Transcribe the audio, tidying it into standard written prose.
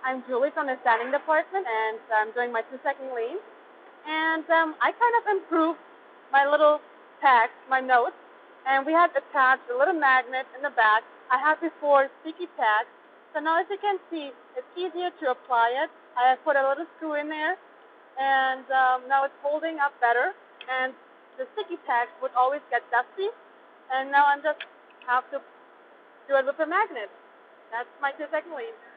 I'm Julie from the standing department, and I'm doing my 2-second lean. And I kind of improved my little tags, my notes, and we had attached a little magnet in the back. I had before StickyTac, so now as you can see, it's easier to apply it. I have put a little screw in there, and now it's holding up better. And the StickyTac would always get dusty, and now I just have to do it with a magnet. That's my 2-second lean.